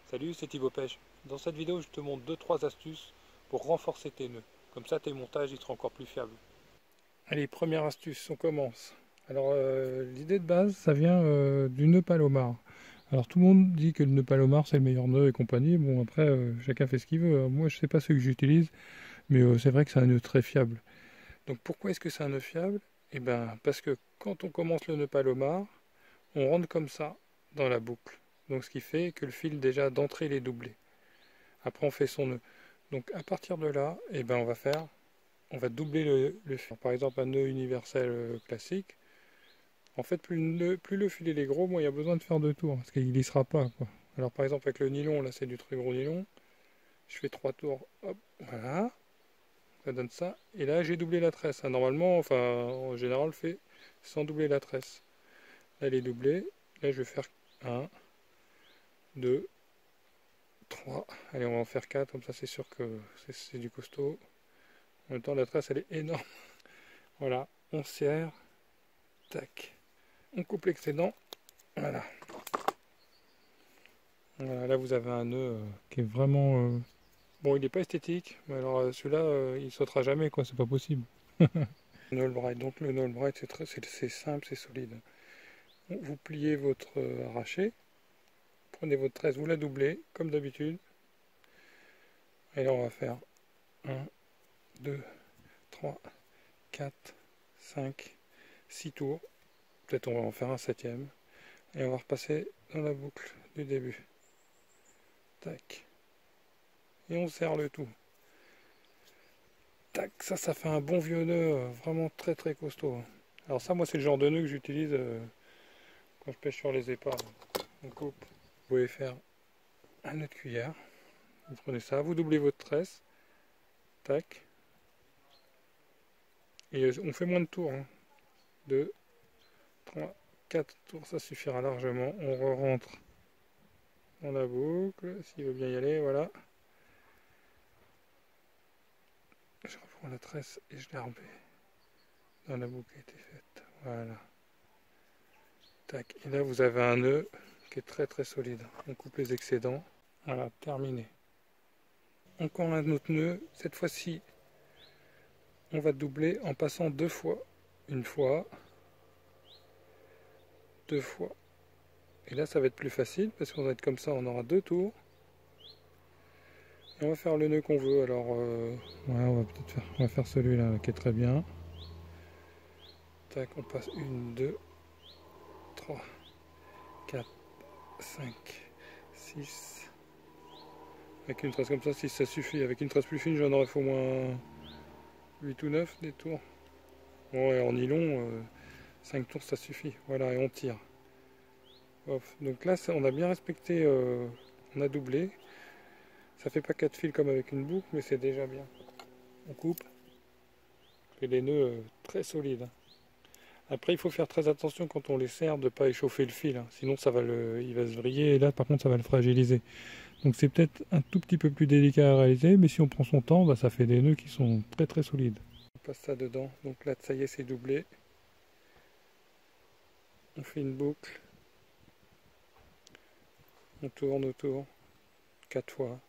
Salut, c'est Thibaut Pêche. Dans cette vidéo, je te montre 2-3 astuces pour renforcer tes nœuds. Comme ça, tes montages ils seront encore plus fiables. Allez, première astuce, on commence. Alors, l'idée de base, ça vient du nœud Palomar. Alors, tout le monde dit que le nœud Palomar, c'est le meilleur nœud et compagnie. Bon, après, chacun fait ce qu'il veut. Moi, je sais pas ce que j'utilise, mais c'est vrai que c'est un nœud très fiable. Donc, pourquoi est-ce que c'est un nœud fiable? Eh bien, parce que quand on commence le nœud Palomar, on rentre comme ça dans la boucle. Donc, ce qui fait que le fil, déjà, d'entrée, il est doublé. Après, on fait son nœud. Donc à partir de là, eh ben, on va doubler le fil. Par exemple, un nœud universel classique. En fait, plus le fil est gros, moins il y a besoin de faire 2 tours, parce qu'il ne glissera pas, quoi. Alors par exemple, avec le nylon, là c'est du très gros nylon. Je fais 3 tours, hop, voilà. Ça donne ça. Et là, j'ai doublé la tresse. Normalement, enfin, en général, on le fait sans doubler la tresse. Là, elle est doublée. Là, je vais faire 1, 2, 3. Allez, on va en faire 4, comme ça c'est sûr que c'est du costaud. En même temps, la tresse, elle est énorme. Voilà, on serre. Tac. On coupe l'excédent. Voilà. Voilà, là, vous avez un nœud qui est vraiment... Bon, il n'est pas esthétique, mais alors celui-là, il sautera jamais, quoi. C'est pas possible. Knall Bright. Donc, le Knall Bright, c'est simple, c'est solide. Vous pliez votre arraché. Prenez votre tresse, vous la doublez, comme d'habitude. Et là, on va faire 1, 2, 3, 4, 5, 6 tours. Peut-être on va en faire un 7e. Et on va repasser dans la boucle du début. Tac. Et on serre le tout. Tac, ça fait un bon vieux nœud, vraiment très très costaud. Alors ça, moi, c'est le genre de nœud que j'utilise quand je pêche sur les épaves. On coupe. Vous pouvez faire un nœud de cuillère. Vous prenez ça, vous doublez votre tresse. Tac. Et on fait moins de tours. 2, 3, 4 tours, ça suffira largement. On re-rentre dans la boucle, s'il veut bien y aller, voilà. Je reprends la tresse et je la remets dans la boucle qui a été faite. Voilà. Tac. Et là, vous avez un nœud qui est très très solide. On coupe les excédents. Voilà, terminé. Encore un autre nœud. Cette fois-ci, on va doubler en passant 2 fois. Une fois, 2 fois. Et là, ça va être plus facile parce qu'on va être comme ça, on aura 2 tours. Et on va faire le nœud qu'on veut. Alors, ouais, on va faire celui-là qui est très bien. Tac, on passe 1, 2, 3, 4, 5, 6. Avec une trace comme ça, si ça suffit. Avec une trace plus fine, j'en aurais fait au moins 8 ou 9 des tours. Bon, et en nylon, 5 tours ça suffit. Voilà, et on tire. Hop. Donc là, on a bien respecté, on a doublé. Ça fait pas 4 fils comme avec une boucle, mais c'est déjà bien. On coupe. Et les nœuds très solides. Après, il faut faire très attention quand on les serre de ne pas échauffer le fil. Sinon, il va se vriller et là, par contre, ça va le fragiliser. Donc c'est peut-être un tout petit peu plus délicat à réaliser, mais si on prend son temps, ça fait des nœuds qui sont très très solides. On passe ça dedans. Donc là, ça y est, c'est doublé. On fait une boucle. On tourne autour 4 fois.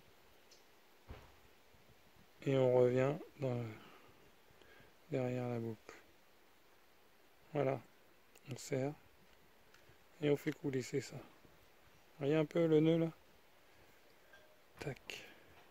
Et on revient derrière la boucle. Voilà. On serre. Et on fait coulisser ça. Vous voyez un peu le nœud là? Tac.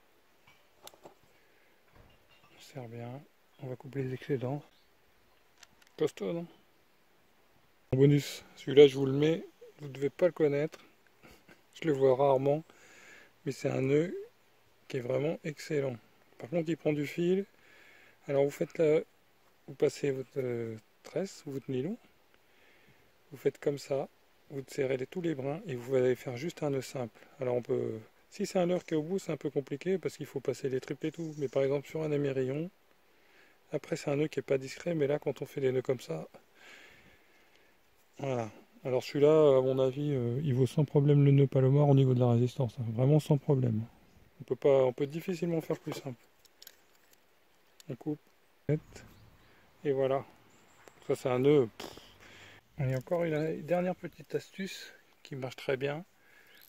On serre bien. On va couper les excédents. Costaud, non? En bonus, celui-là je vous le mets, vous ne devez pas le connaître. Je le vois rarement, mais c'est un nœud qui est vraiment excellent. Par contre, il prend du fil. Alors vous faites là, vous passez votre tresse, votre nylon. Vous faites comme ça, vous serrez tous les brins et vous allez faire juste un nœud simple. Alors on peut, si c'est un leurre qui est au bout, c'est un peu compliqué parce qu'il faut passer les triples et tout. Mais par exemple sur un émerillon, après c'est un nœud qui est pas discret, mais là quand on fait des nœuds comme ça, voilà. Alors celui-là, à mon avis, il vaut sans problème le nœud Palomar au niveau de la résistance. Vraiment sans problème. On peut difficilement faire plus simple. On coupe. Et voilà. Ça c'est un nœud. Et encore une dernière petite astuce qui marche très bien.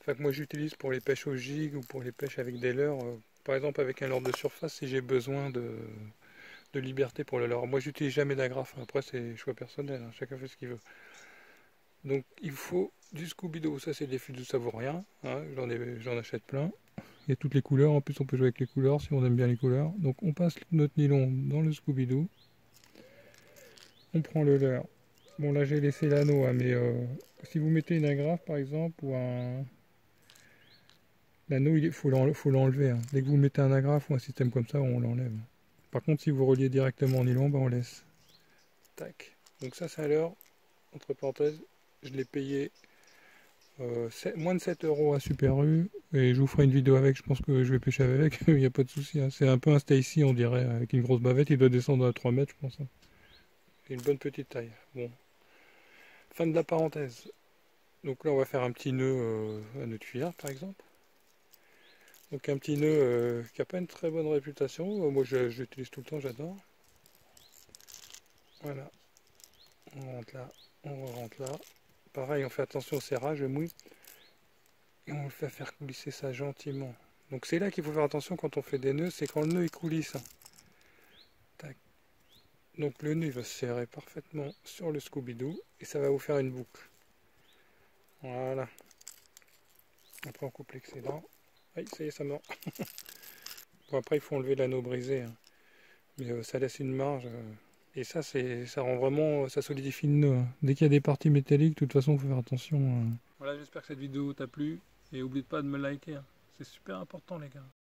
enfin, que moi j'utilise pour les pêches au gig ou pour les pêches avec des leurres. Par exemple avec un leurre de surface si j'ai besoin de liberté pour le leurre. Moi j'utilise jamais d'agrafe, après c'est choix personnel, hein, chacun fait ce qu'il veut. Donc il faut du Scooby-Doo, ça c'est des fils de savourien, hein, j'en achète plein. Il y a toutes les couleurs, en plus on peut jouer avec les couleurs si on aime bien les couleurs. Donc on passe notre nylon dans le Scooby-Doo. On prend le leurre. Bon là j'ai laissé l'anneau, hein, mais si vous mettez une agrafe par exemple ou un... L'anneau il faut l'enlever. Hein. Dès que vous mettez un agrafe ou un système comme ça, on l'enlève. Par contre si vous reliez directement en nylon, ben, on laisse. Tac. Donc ça c'est un leurre, entre parenthèses, je l'ai payé moins de 7 € à Super U et je vous ferai une vidéo avec, je pense que je vais pêcher avec, il n'y a pas de souci. Hein. C'est un peu un Stacy on dirait, avec une grosse bavette, il doit descendre à 3 mètres je pense. Hein. Et une bonne petite taille. Bon. Fin de la parenthèse. Donc là on va faire un petit nœud, un nœud de cuillère par exemple. Donc un petit nœud qui n'a pas une très bonne réputation, moi je l'utilise tout le temps, j'adore. Voilà. On rentre là, on rentre là. Pareil, on fait attention au serrage, le mouille. Et on le fait faire coulisser ça gentiment. Donc c'est là qu'il faut faire attention quand on fait des nœuds, c'est quand le nœud il coulisse. Tac. Donc le nœud il va se serrer parfaitement sur le Scooby-Doo et ça va vous faire une boucle. Voilà. Après on coupe l'excédent. Aïe, ça y est, ça mord. Bon après il faut enlever l'anneau brisé. Hein. Mais ça laisse une marge. Et ça, ça rend vraiment, ça solidifie le nœud. Hein. Dès qu'il y a des parties métalliques, de toute façon, il faut faire attention. Voilà, j'espère que cette vidéo t'a plu. Et n'oublie pas de me liker. Hein. C'est super important, les gars.